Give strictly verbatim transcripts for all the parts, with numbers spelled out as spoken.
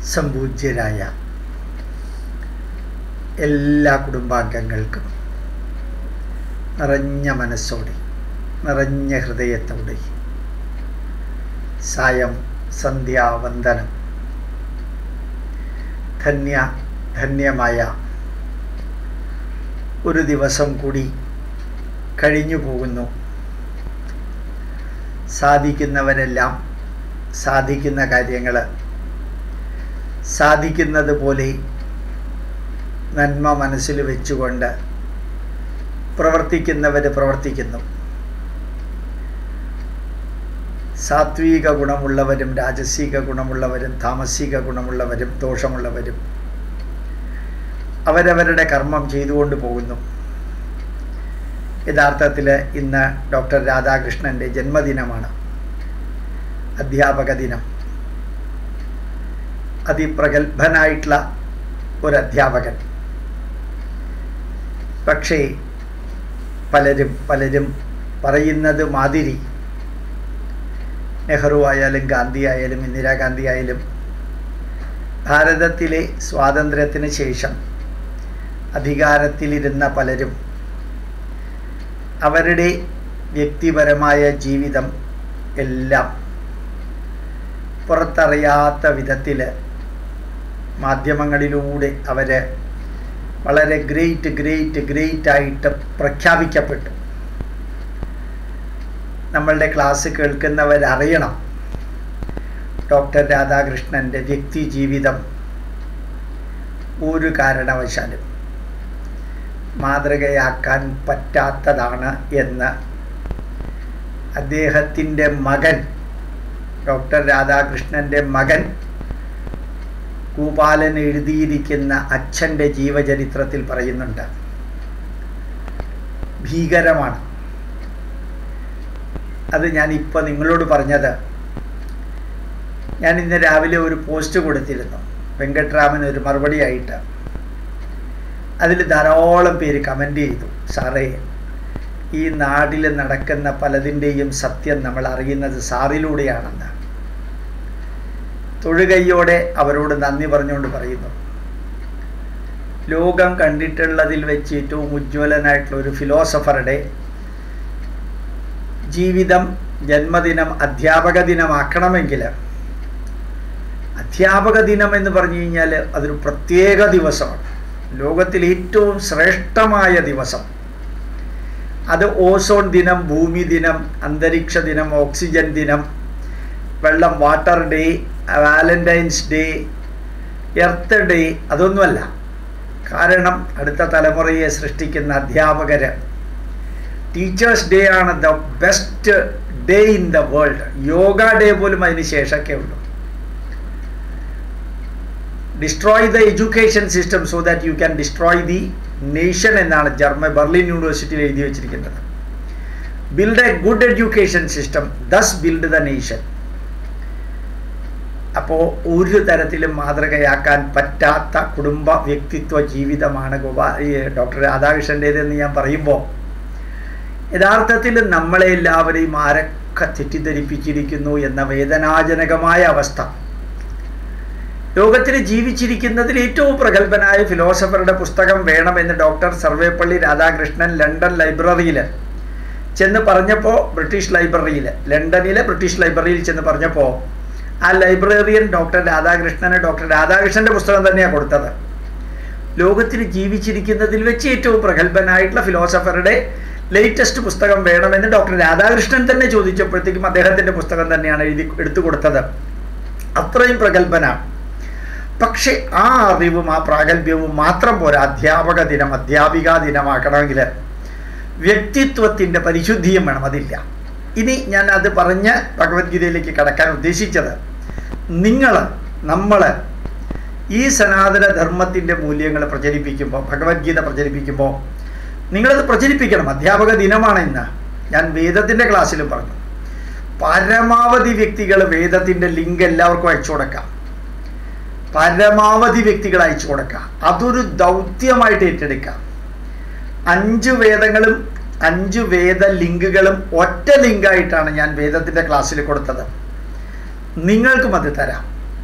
സംപൂജ്യരായ എല്ലാ കുടുംബാംഗങ്ങൾക്കും നിറഞ്ഞ മനസ്സോടെ നിറഞ്ഞ ഹൃദയത്തോടെ സായം സന്ധ്യാവന്ദനം. ധന്യ ധന്യമായ ഒരു ദിവസം കൂടി കഴിഞ്ഞു പോകുന്നു. സാധിക്കുന്നവരെല്ലാം സാധിക്കുന്ന കാര്യങ്ങൾ സാധിക്കുന്നത് പോലെ നന്മ മനസ്സിൽ വെച്ചുകൊണ്ട് പ്രവർത്തിക്കുന്നവർ പ്രവർത്തിക്കുന്നു. സാത്വിക ഗുണമുള്ളവരും രാജസിക ഗുണമുള്ളവരും താമസിക ഗുണമുള്ളവരും ദോഷമുള്ളവരും അവരവരുടെ കർമ്മം ചെയ്തുകൊണ്ട് പോകുന്നു. യഥാർത്ഥത്തിൽ ഇന്ന് ഡോക്ടർ രാധാകൃഷ്ണൻ്റെ ജന്മദിനമാണ്, അധ്യാപക ദിനം. അതിപ്രഗത്ഭനായിട്ടുള്ള ഒരു അധ്യാപകൻ. പക്ഷേ പലരും പലരും പറയുന്നത് മാതിരി നെഹ്റു ആയാലും ഗാന്ധി ആയാലും ഇന്ദിരാഗാന്ധി ആയാലും ഭാരതത്തിലെ സ്വാതന്ത്ര്യത്തിന് ശേഷം അധികാരത്തിലിരുന്ന പലരും അവരുടെ വ്യക്തിപരമായ ജീവിതം എല്ലാം പുറത്തറിയാത്ത വിധത്തിൽ മാധ്യമങ്ങളിലൂടെ അവർ വളരെ ഗ്രേറ്റ് ഗ്രേറ്റ് ഗ്രേറ്റ് ആയിട്ട് പ്രഖ്യാപിക്കപ്പെട്ടു. നമ്മളുടെ ക്ലാസ് കേൾക്കുന്നവരറിയണം, ഡോക്ടർ രാധാകൃഷ്ണൻ്റെ വ്യക്തി ജീവിതം ഒരു കാരണവശാലും മാതൃകയാക്കാൻ പറ്റാത്തതാണ് എന്ന് അദ്ദേഹത്തിൻ്റെ മകൻ, ഡോക്ടർ രാധാകൃഷ്ണൻ്റെ മകൻ ഗോപാലൻ എഴുതിയിരിക്കുന്ന അച്ഛൻ്റെ ജീവചരിത്രത്തിൽ പറയുന്നുണ്ട്. ഭീകരമാണ്. അത് ഞാനിപ്പോൾ നിങ്ങളോട് പറഞ്ഞത് ഞാൻ ഇന്ന് രാവിലെ ഒരു പോസ്റ്റ് കൊടുത്തിരുന്നു വെങ്കട്രാമൻ ഒരു മറുപടിയായിട്ട്. അതിൽ ധാരാളം പേര് കമൻ്റ് ചെയ്തു, സാറേ ഈ നാട്ടിൽ നടക്കുന്ന പലതിൻ്റെയും സത്യം നമ്മൾ അറിയുന്നത് സാറിലൂടെയാണെന്ന്. തൊഴുകൈയോടെ അവരോട് നന്ദി പറഞ്ഞുകൊണ്ട് പറയുന്നു. ലോകം കണ്ടിട്ടുള്ളതിൽ വെച്ച് ഏറ്റവും ഉജ്ജ്വലനായിട്ടുള്ള ഒരു ഫിലോസഫറുടെ ജീവിതം ജന്മദിനം അധ്യാപക ദിനമാക്കണമെങ്കിൽ, അധ്യാപക ദിനം എന്ന് പറഞ്ഞു കഴിഞ്ഞാൽ അതൊരു പ്രത്യേക ദിവസമാണ്, ലോകത്തിൽ ഏറ്റവും ശ്രേഷ്ഠമായ ദിവസം. അത് ഓസോൺ ദിനം, ഭൂമി ദിനം, അന്തരീക്ഷ ദിനം, ഓക്സിജൻ ദിനം, വെള്ളം water day, valentine's day, earth day അതൊന്നുമല്ല. കാരണം അടുത്ത തലമുറയെ സൃഷ്ടിക്കുന്ന അധ്യാപകർ, ടീച്ചേഴ്സ് ഡേ ആണ് the best day in the world. Yoga day പോലും അതിന് ശേഷമൊക്കെ ഉള്ളൂ. Destroy the education system so that you can destroy the nation എന്നാണ് ജർമ്മൻ ബെർലിൻ യൂണിവേഴ്സിറ്റിയിൽ എഴുതി വെച്ചിരിക്കുന്നത്. Build a good education system, thus build the nation. അപ്പോൾ ഒരു തരത്തിലും മാതൃകയാക്കാൻ പറ്റാത്ത കുടുംബ വ്യക്തിത്വ ജീവിതമാണ് ഗോപാ ഡോക്ടർ രാധാകൃഷ്ണൻ്റേതെന്ന് ഞാൻ പറയുമ്പോൾ യഥാർത്ഥത്തിൽ നമ്മളെ എല്ലാവരെയും ആരൊക്കെ തെറ്റിദ്ധരിപ്പിച്ചിരിക്കുന്നു എന്ന വേദനാജനകമായ അവസ്ഥ. ലോകത്തിൽ ജീവിച്ചിരിക്കുന്നതിൽ ഏറ്റവും പ്രഗത്ഭനായ ഫിലോസഫറുടെ പുസ്തകം വേണമെന്ന് ഡോക്ടർ സർവേപ്പള്ളി രാധാകൃഷ്ണൻ ലണ്ടൻ ലൈബ്രറിയിൽ ചെന്ന് പറഞ്ഞപ്പോൾ, ബ്രിട്ടീഷ് ലൈബ്രറിയിൽ ലണ്ടനിലെ ബ്രിട്ടീഷ് ലൈബ്രറിയിൽ ചെന്ന് പറഞ്ഞപ്പോൾ ആ ലൈബ്രറിയൻ ഡോക്ടർ രാധാകൃഷ്ണന് ഡോക്ടർ രാധാകൃഷ്ണൻ്റെ പുസ്തകം തന്നെയാണ് കൊടുത്തത്. ലോകത്തിൽ ജീവിച്ചിരിക്കുന്നതിൽ വെച്ച് ഏറ്റവും പ്രഗത്ഭനായിട്ടുള്ള ഫിലോസഫറുടെ ലേറ്റസ്റ്റ് പുസ്തകം വേണമെന്ന് ഡോക്ടർ രാധാകൃഷ്ണൻ തന്നെ ചോദിച്ചപ്പോഴത്തേക്കും അദ്ദേഹത്തിൻ്റെ പുസ്തകം തന്നെയാണ് എഴുതി എടുത്തു കൊടുത്തത്. അത്രയും പ്രഗത്ഭനാണ്. പക്ഷെ ആ അറിവും ആ പ്രാഗൽഭ്യവും മാത്രം പോരാ. അധ്യാപക ദിനം അധ്യാപികാ ദിനമാക്കണമെങ്കിൽ വ്യക്തിത്വത്തിൻ്റെ പരിശുദ്ധിയും വേണം. അതില്ല. ഇനി ഞാൻ അത് പറഞ്ഞ് ഭഗവത്ഗീതയിലേക്ക് കടക്കാൻ ഉദ്ദേശിച്ചത്, നിങ്ങൾ നമ്മൾ ഈ സനാതന ധർമ്മത്തിൻ്റെ മൂല്യങ്ങൾ പ്രചരിപ്പിക്കുമ്പോൾ, ഭഗവത്ഗീത പ്രചരിപ്പിക്കുമ്പോൾ നിങ്ങളത് പ്രചരിപ്പിക്കണം. അധ്യാപക ദിനമാണ് ഇന്ന്. ഞാൻ വേദത്തിൻ്റെ ക്ലാസ്സിലും പറഞ്ഞു, പരമാവധി വ്യക്തികൾ വേദത്തിൻ്റെ ലിങ്ക് എല്ലാവർക്കും അയച്ചു കൊടുക്കാം. പരമാവധി വ്യക്തികൾ അയച്ചു കൊടുക്കുക. അതൊരു ദൗത്യമായിട്ട് ഏറ്റെടുക്കാം. അഞ്ച് വേദങ്ങളും അഞ്ച് വേദ ലിങ്കുകളും ഒറ്റ ലിങ്കായിട്ടാണ് ഞാൻ വേദത്തിൻ്റെ ക്ലാസ്സിൽ കൊടുത്തത്. നിങ്ങൾക്കും അത് തരാം.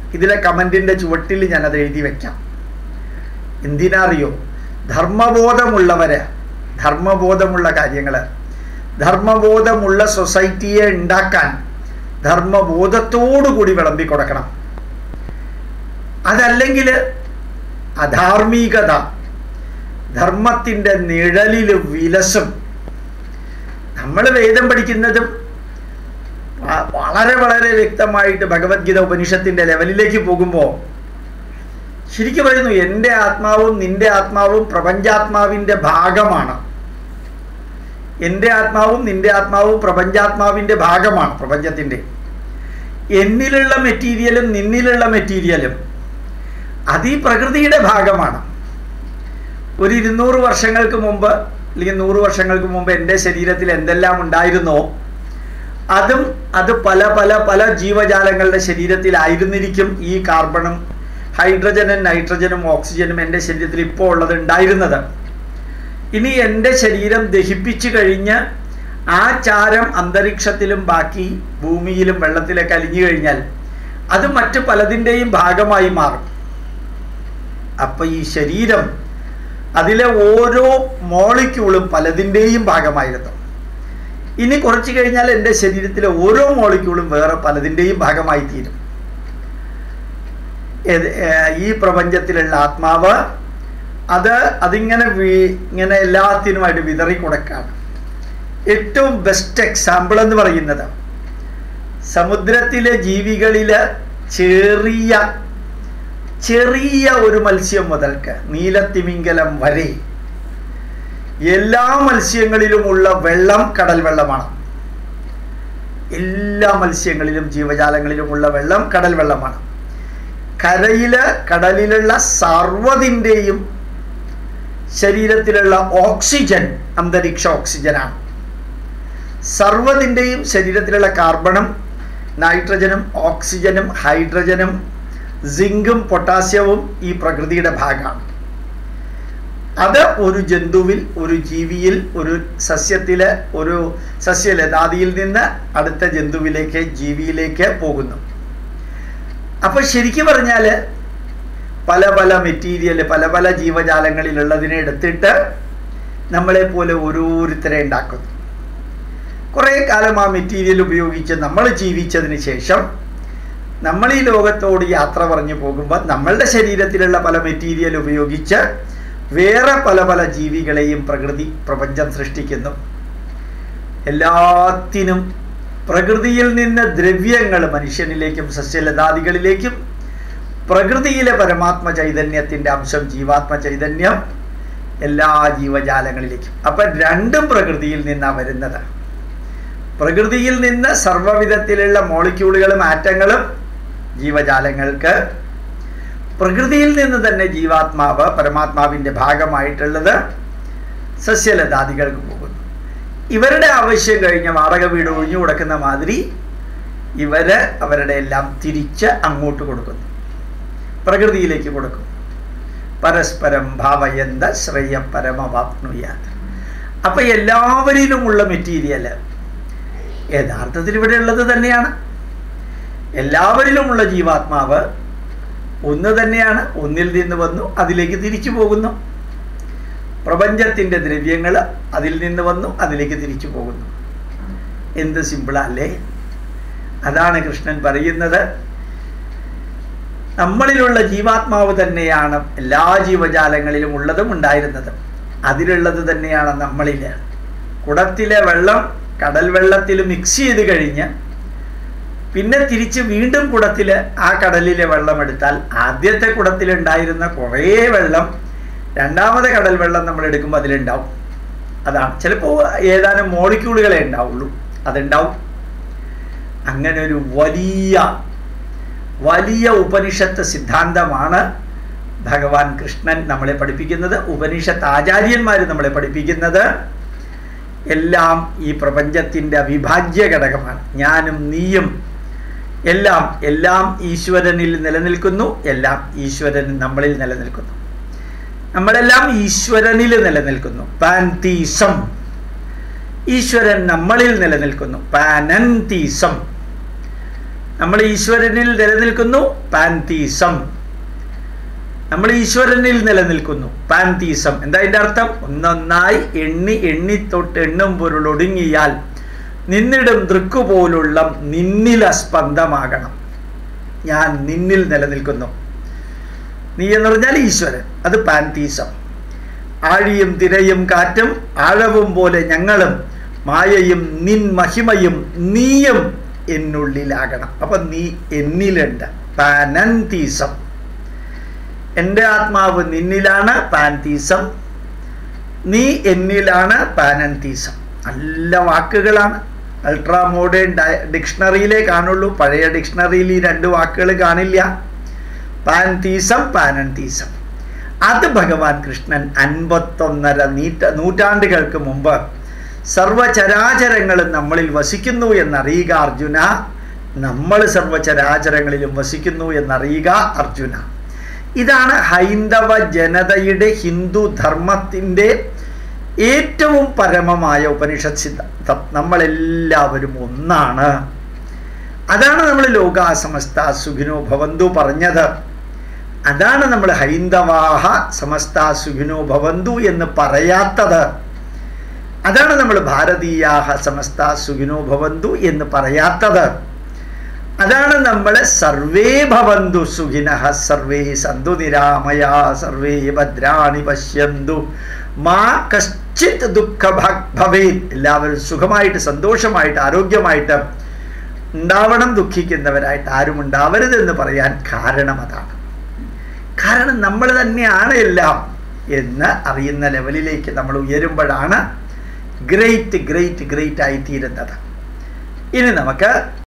ഇതിലെ കമൻറ്റിൻ്റെ ചുവട്ടിൽ ഞാനത് എഴുതി വയ്ക്കാം. എന്തിനറിയോ? ധർമ്മബോധമുള്ളവര്, ധർമ്മബോധമുള്ള കാര്യങ്ങൾ, ധർമ്മബോധമുള്ള സൊസൈറ്റിയെ ഉണ്ടാക്കാൻ ധർമ്മബോധത്തോടു കൂടി വിളമ്പി കൊടുക്കണം. അതല്ലെങ്കിൽ അധാർമികത ധർമ്മത്തിൻ്റെ നിഴലിൽ വിലസും. നമ്മൾ വേദം പഠിക്കുന്നതും വളരെ വളരെ വ്യക്തമായിട്ട് ഭഗവത്ഗീത ഉപനിഷത്തിൻ്റെ ലെവലിലേക്ക് പോകുമ്പോൾ ശരിക്കും പറയുന്നു, എൻ്റെ ആത്മാവും നിന്റെ ആത്മാവും പ്രപഞ്ചാത്മാവിൻ്റെ ഭാഗമാണ്. എൻ്റെ ആത്മാവും നിന്റെ ആത്മാവും പ്രപഞ്ചാത്മാവിൻ്റെ ഭാഗമാണ്, പ്രപഞ്ചത്തിൻ്റെ. എന്നിലുള്ള മെറ്റീരിയലും നിന്നിലുള്ള മെറ്റീരിയലും അത് ഈ പ്രകൃതിയുടെ ഭാഗമാണ്. ഒരു ഇരുന്നൂറ് വർഷങ്ങൾക്ക് മുമ്പ് അല്ലെങ്കിൽ നൂറ് വർഷങ്ങൾക്ക് മുമ്പ് എൻ്റെ ശരീരത്തിൽ എന്തെല്ലാം ഉണ്ടായിരുന്നോ അതും അത് പല പല പല ജീവജാലങ്ങളുടെ ശരീരത്തിലായിരുന്നിരിക്കും ഈ കാർബണും ഹൈഡ്രജനും നൈട്രജനും ഓക്സിജനും എൻ്റെ ശരീരത്തിൽ ഇപ്പോൾ ഉള്ളത് ഉണ്ടായിരുന്നത്. ഇനി എൻ്റെ ശരീരം ദഹിപ്പിച്ചു കഴിഞ്ഞ് ആ ചാരം അന്തരീക്ഷത്തിലും ബാക്കി ഭൂമിയിലും വെള്ളത്തിലേക്ക് അലിഞ്ഞു കഴിഞ്ഞാൽ അത് മറ്റു പലതിൻ്റെയും ഭാഗമായി മാറും. അപ്പം ഈ ശരീരം അതിലെ ഓരോ മോളിക്യൂളും പലതിൻ്റെയും ഭാഗമായിരുന്നു. ഇനി കുറച്ച് കഴിഞ്ഞാൽ എൻ്റെ ശരീരത്തിലെ ഓരോ മോളിക്യൂളും വേറെ പലതിൻ്റെയും ഭാഗമായി തീരും. ഈ പ്രപഞ്ചത്തിലുള്ള ആത്മാവ് അത് അതിങ്ങനെ ഇങ്ങനെ എല്ലാത്തിനുമായിട്ട് വിതറി കൊടുക്കുകയാണ്. ഏറ്റവും ബെസ്റ്റ് എക്സാമ്പിൾ എന്ന് പറയുന്നത് സമുദ്രത്തിലെ ജീവികളിൽ ചെറിയ ചെറിയ ഒരു മത്സ്യം മുതൽക്ക് നീലത്തിമിംഗലം വരെ എല്ലാ മത്സ്യങ്ങളിലുമുള്ള വെള്ളം കടൽ വെള്ളമാണ്. എല്ലാ മത്സ്യങ്ങളിലും ജീവജാലങ്ങളിലുമുള്ള വെള്ളം കടൽ വെള്ളമാണ്. കരയില് കടലിലുള്ള സർവ്വതിൻ്റെയും ശരീരത്തിലുള്ള ഓക്സിജൻ അന്തരീക്ഷ ഓക്സിജനാണ്. സർവ്വതിൻ്റെയും ശരീരത്തിലുള്ള കാർബണും നൈട്രജനും ഓക്സിജനും ഹൈഡ്രജനും സിങ്കും പൊട്ടാസ്യവും ഈ പ്രകൃതിയുടെ ഭാഗമാണ്. അത് ഒരു ജന്തുവിൽ, ഒരു ജീവിയിൽ, ഒരു സസ്യത്തിലെ ഒരു സസ്യലതാദിയിൽ നിന്ന് അടുത്ത ജന്തുവിലേക്ക്, ജീവിയിലേക്ക് പോകുന്നു. അപ്പോൾ ശരിക്കും പറഞ്ഞാൽ പല പല മെറ്റീരിയൽ പല പല ജീവജാലങ്ങളിലുള്ളതിനെ എടുത്തിട്ട് നമ്മളെപ്പോലെ ഓരോരുത്തരെ ഉണ്ടാക്കുന്നു. കുറേ കാലം ആ മെറ്റീരിയൽ ഉപയോഗിച്ച് നമ്മൾ ജീവിച്ചതിന് ശേഷം നമ്മൾ ഈ ലോകത്തോട് യാത്ര പറഞ്ഞു പോകുമ്പോൾ നമ്മളുടെ ശരീരത്തിലുള്ള പല മെറ്റീരിയൽ ഉപയോഗിച്ച് വേറെ പല പല ജീവികളെയും പ്രകൃതി പ്രപഞ്ചം സൃഷ്ടിക്കുന്നു. എല്ലാത്തിനും പ്രകൃതിയിൽ നിന്ന് ദ്രവ്യങ്ങൾ മനുഷ്യനിലേക്കും സസ്യലതാദികളിലേക്കും, പ്രകൃതിയിലെ പരമാത്മ ചൈതന്യത്തിൻ്റെ അംശം ജീവാത്മ ചൈതന്യം എല്ലാ ജീവജാലങ്ങളിലേക്കും. അപ്പം രണ്ടും പ്രകൃതിയിൽ നിന്നാണ് വരുന്നത്. പ്രകൃതിയിൽ നിന്ന് സർവ്വവിധത്തിലുള്ള മോളിക്യൂളുകളും ആറ്റങ്ങളും ജീവജാലങ്ങൾക്ക്, പ്രകൃതിയിൽ നിന്ന് തന്നെ ജീവാത്മാവ് പരമാത്മാവിൻ്റെ ഭാഗമായിട്ടുള്ളത് സസ്യലതാദികൾക്ക് പോകുന്നു. ഇവരുടെ ആവശ്യം കഴിഞ്ഞ വാടക വീട് ഒഴിഞ്ഞു കൊടുക്കുന്ന മാതിരി ഇവര് അവരുടെ എല്ലാം തിരിച്ച് അങ്ങോട്ട് കൊടുക്കുന്നു, പ്രകൃതിയിലേക്ക് കൊടുക്കും. പരസ്പരം ഭാവയന്ത ശ്രേയ പരമവാപ്നുയാത്. അപ്പം എല്ലാവരിലുമുള്ള മെറ്റീരിയൽ യഥാർത്ഥത്തിൽ ഇവിടെ ഉള്ളത് തന്നെയാണ്. എല്ലാവരിലുമുള്ള ജീവാത്മാവ് ഒന്ന് തന്നെയാണ്. ഒന്നിൽ നിന്ന് വന്നു അതിലേക്ക് തിരിച്ചു പോകുന്നു. പ്രപഞ്ചത്തിൻ്റെ ദ്രവ്യങ്ങൾ അതിൽ നിന്ന് വന്നു അതിലേക്ക് തിരിച്ചു പോകുന്നു. എന്ത് സിമ്പിളല്ലേ! അതാണ് കൃഷ്ണൻ പറയുന്നത്. നമ്മളിലുള്ള ജീവാത്മാവ് തന്നെയാണ് എല്ലാ ജീവജാലങ്ങളിലും ഉള്ളതും ഉണ്ടായിരുന്നതും. അതിലുള്ളത് തന്നെയാണ് നമ്മളിൽ. കുടത്തിലെ വെള്ളം കടൽ വെള്ളത്തിൽ മിക്സ് ചെയ്ത് കഴിഞ്ഞ് പിന്നെ തിരിച്ച് വീണ്ടും കുടത്തിൽ ആ കടലിലെ വെള്ളം എടുത്താൽ ആദ്യത്തെ കുടത്തിലുണ്ടായിരുന്ന കുറേ വെള്ളം രണ്ടാമത്തെ കടൽ വെള്ളം നമ്മൾ എടുക്കുമ്പോൾ അതിലുണ്ടാവും. അതാണ് ചിലപ്പോൾ ഏതാനും മോളിക്യൂളുകളെ ഉണ്ടാവുള്ളൂ, അതുണ്ടാവും. അങ്ങനെ ഒരു വലിയ വലിയ ഉപനിഷത്ത് സിദ്ധാന്തമാണ് ഭഗവാൻ കൃഷ്ണൻ നമ്മളെ പഠിപ്പിക്കുന്നത്. ഉപനിഷത്ത് ആചാര്യന്മാർ നമ്മളെ പഠിപ്പിക്കുന്നത് എല്ലാം ഈ പ്രപഞ്ചത്തിൻ്റെ അവിഭാജ്യ ഘടകമാണ്. ഞാനും നീയും എല്ലാം എല്ലാം ഈശ്വരനിൽ നിലനിൽക്കുന്നു, എല്ലാം ഈശ്വരൻ നമ്മളിൽ നിലനിൽക്കുന്നു. നമ്മളെല്ലാം ഈശ്വരനിൽ നിലനിൽക്കുന്നു. പാൻതീസം, ഈശ്വരൻ നമ്മളിൽ നിലനിൽക്കുന്നു. പാനന്തീസം, നമ്മൾ ഈശ്വരനിൽ നിലനിൽക്കുന്നു, പാൻതീസം. നമ്മൾ ഈശ്വരനിൽ നിലനിൽക്കുന്നു, പാൻതീസം. എന്താ അതിൻ്റെ അർത്ഥം? ഒന്നൊന്നായി എണ്ണി എണ്ണി തൊട്ട് എണ്ണും പൊരുളൊടുങ്ങിയാൽ നിന്നിടും ദൃക്കുപോലുള്ള നിന്നിൽ സ്പന്ദമാകണം. ഞാൻ നിന്നിൽ നിലനിൽക്കുന്നു. നീ എന്ന് പറഞ്ഞാൽ ഈശ്വരൻ, അത് പാൻതീസം. ആഴിയും തിരയും കാറ്റും ആഴവും പോലെ ഞങ്ങളും മായയും നിൻ മഹിമയും നീയും എന്നുള്ളിലാകണം. അപ്പം നീ എന്നിലുണ്ട്, പാനന്തീസം. എൻ്റെ ആത്മാവ് നിന്നിലാണ്, പാൻതീസം. നീ എന്നിലാണ്, പാനന്തീസം. നല്ല വാക്കുകളാണ്. അൾട്രാ മോഡേൺ ഡിക്ഷണറിയിലേ കാണുള്ളൂ. പഴയ ഡിക്ഷണറിയിൽ ഈ രണ്ട് വാക്കുകൾ കാണില്ല. Pantheism, panentheism. അത് ഭഗവാൻ കൃഷ്ണൻ അൻപത്തൊന്നര നീറ്റ നൂറ്റാണ്ടുകൾക്ക് മുമ്പ് സർവചരാചരങ്ങളും നമ്മളിൽ വസിക്കുന്നു എന്നറിയുക അർജുന. നമ്മൾ സർവചരാചരങ്ങളിലും വസിക്കുന്നു എന്നറിയുക അർജുന. ഇതാണ് ഹൈന്ദവ ജനതയുടെ ഹിന്ദു ധർമ്മത്തിൻ്റെ ഏറ്റവും പരമമായ ഉപനിഷത് സിദ്ധാന്തം. നമ്മളെല്ലാവരും ഒന്നാണ്. അതാണ് നമ്മൾ ലോകാ സമസ്ത സുഖിനോ ഭവന്തു പറഞ്ഞത്. അതാണ് നമ്മൾ ഹൈന്ദവാഹ സമസ്ത സുഖിനോ ഭവന്തു എന്ന് പറയാത്തത്. അതാണ് നമ്മൾ ഭാരതീയാഹ സമസ്ത സുഖിനോ ഭവന്തു എന്ന് പറയാത്തത്. അതാണ് നമ്മൾ സർവേ ഭവന്തു സുഖിനഃ സർവേ സന്തു നിരാമയാ സർവേ ഭദ്രാണി പശ്യന്തു മാ കശ്ചിത് ദുഃഖ ഭവേത്. എല്ലാവരും സുഖമായിട്ട് സന്തോഷമായിട്ട് ആരോഗ്യമായിട്ട് ഉണ്ടാവണം. ദുഃഖിക്കുന്നവരായിട്ട് ആരും ഉണ്ടാവരുതെന്ന് പറയാൻ കാരണം അതാണ്. കാരണം നമ്മൾ തന്നെയാണ് എല്ലാം എന്ന് അറിയുന്ന ലെവലിലേക്ക് നമ്മൾ ഉയരുമ്പോഴാണ് ഗ്രേറ്റ് ഗ്രേറ്റ് ഗ്രേറ്റ് ആയിത്തീരുന്നത്. ഇനി നമുക്ക്